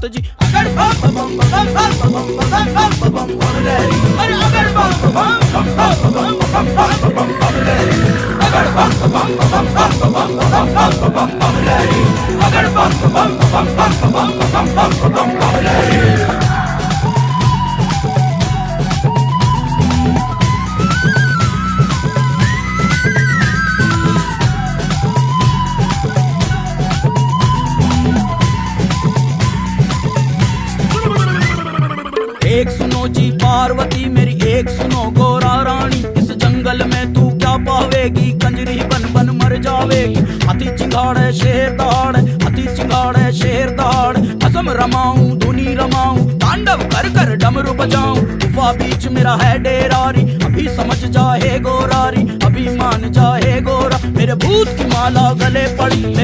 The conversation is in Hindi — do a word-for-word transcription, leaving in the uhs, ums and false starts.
मस्त जी। अगर बम बम बम बम बम बम बम बम बम लहरी, अरे अगर बम बम बम बम बम बम बम बम लहरी, अगर बम बम बम बम बम बम बम बम लहरी, अगर बम बम बम बम बम बम बम लहरी। एक सुनो जी पार्वती मेरी, एक सुनो गोरा रानी, इस जंगल में तू क्या पावेगी, कंजरी बन बन मर जावेगी। हाथी चिंगाड़े शेर दहाड़, हाथी चिंगाड़े शेर दहाड़, असम रमाऊं धुनी रमाऊं, तांडव कर कर डमरू बजाऊं। गुफा बीच मेरा है डेरारी, अभी समझ जा हे गोरारी, अभी मान जा हे गोरा। मेरे भूत की माला गले पड़ी,